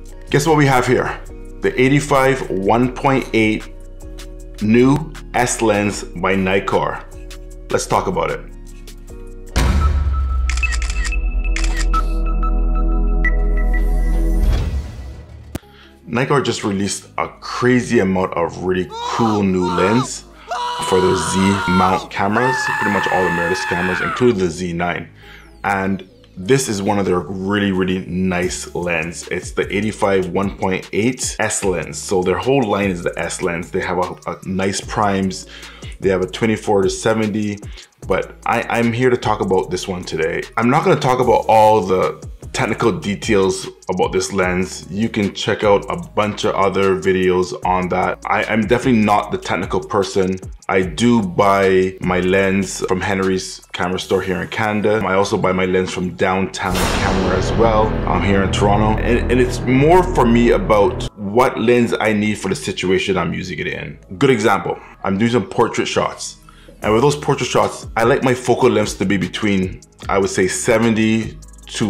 Guess what we have here? The 85 1.8 new S lens by Nikkor. Let's talk about it. Nikkor just released a crazy amount of really cool new lens for their Z mount cameras, pretty much all the mirrorless cameras, including the Z9. And this is one of their really nice lens. It's the 85 1.8 S lens. So their whole line is the S lens. They have a nice primes. They have a 24 to 70, but I'm here to talk about this one today. I'm not gonna talk about all the technical details about this lens. You can check out a bunch of other videos on that. I'm definitely not the technical person. I do buy my lens from Henry's camera store here in Canada. I also buy my lens from Downtown Camera as well. I'm here in Toronto. And it's more for me about what lens I need for the situation I'm using it in. Good example, I'm doing some portrait shots. And with those portrait shots, I like my focal lengths to be between, I would say 70 to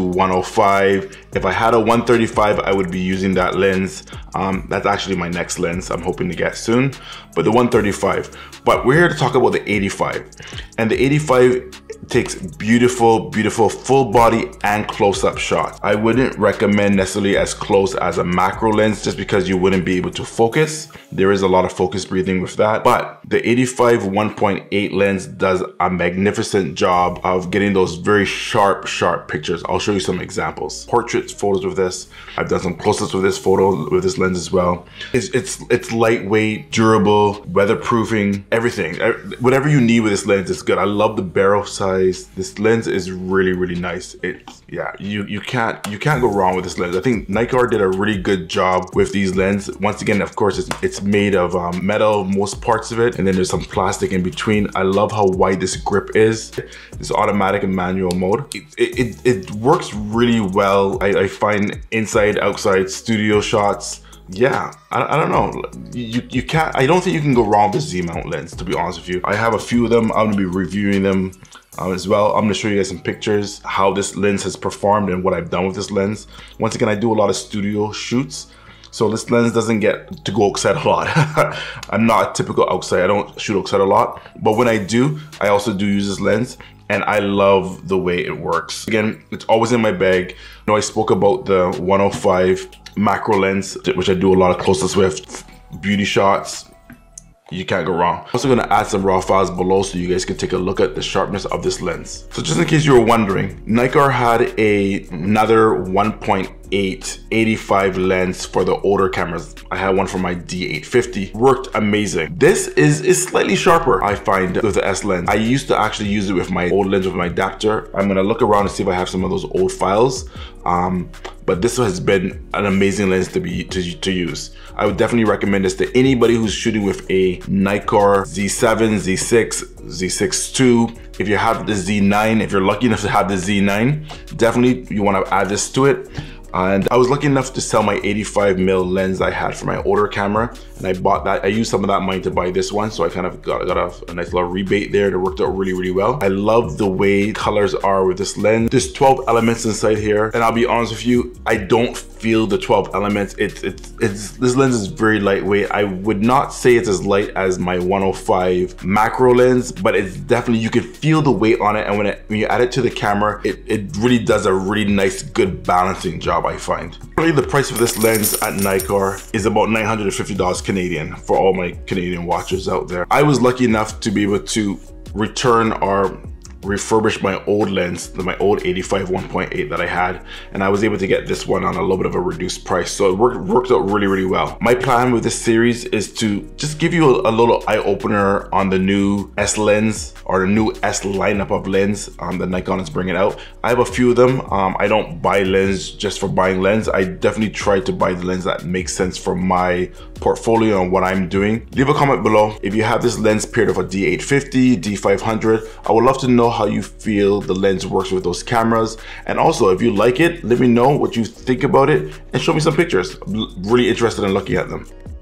105. If I had a 135, I would be using that lens. That's actually my next lens I'm hoping to get soon, but the 135. But we're here to talk about the 85. And the 85 takes beautiful full body and close-up shots. I wouldn't recommend necessarily as close as a macro lens just because you wouldn't be able to focus. There is a lot of focus breathing with that, but the 85 1.8 lens does a magnificent job of getting those very sharp pictures. I'll show you some examples. Portrait photos with this. I've done some close-ups with this photo with this lens as well. It's lightweight, durable, weatherproofing, everything. Whatever you need with this lens is good. I love the barrel size. This lens is really nice. You can't go wrong with this lens. I think Nikkor did a really good job with these lenses. Once again, of course, it's made of metal, most parts of it, and then there's some plastic in between. I love how wide this grip is. It's automatic and manual mode. It works really well. I find inside, outside, studio shots. Yeah, I don't know. You can't. I don't think you can go wrong with the Z mount lens, to be honest with you. I have a few of them. I'm gonna be reviewing them as well. I'm gonna show you guys some pictures, how this lens has performed and what I've done with this lens. Once again, I do a lot of studio shoots, so this lens doesn't get to go outside a lot. I'm not a typical outside. I don't shoot outside a lot, but when I do, I also do use this lens, and I love the way it works. Again, it's always in my bag. You know, I spoke about the 105 macro lens, which I do a lot of close-ups with, beauty shots. You can't go wrong. I'm also gonna add some raw files below so you guys can take a look at the sharpness of this lens. So just in case you were wondering, Nikkor had another 1.8 85 lens for the older cameras. I had one for my D850, worked amazing. This is slightly sharper, I find, with the S lens. I used to actually use it with my old lens with my adapter. I'm gonna look around and see if I have some of those old files. But this has been an amazing lens to use. I would definitely recommend this to anybody who's shooting with a Nikkor Z7, Z6, Z6 II. If you have the Z9, if you're lucky enough to have the Z9, definitely you want to add this to it. And I was lucky enough to sell my 85mm lens I had for my older camera, and I bought that. I used some of that money to buy this one, so I kind of got a nice little rebate there that worked out really well. I love the way colors are with this lens. There's 12 elements inside here, and I'll be honest with you, I don't feel the 12 elements. This lens is very lightweight. I would not say it's as light as my 105 macro lens, but it's definitely, you can feel the weight on it, and when you add it to the camera, it really does a really nice, good balancing job, I find. Really, the price of this lens at Nikkor is about $950 Canadian for all my Canadian watchers out there. I was lucky enough to be able to return or refurbish my old lens, my old 85 1.8 that I had, and I was able to get this one on a little bit of a reduced price, so it worked out really well. My plan with this series is to just give you a little eye-opener on the new S lens, or the new S lineup of lens that Nikon is bringing out. I have a few of them. I don't buy lens just for buying lens. I definitely try to buy the lens that makes sense for my portfolio and what I'm doing. Leave a comment below if you have this lens paired with a D850, D500. I would love to know how you feel the lens works with those cameras, and also if you like it, let me know what you think about it and show me some pictures. I'm really interested in looking at them.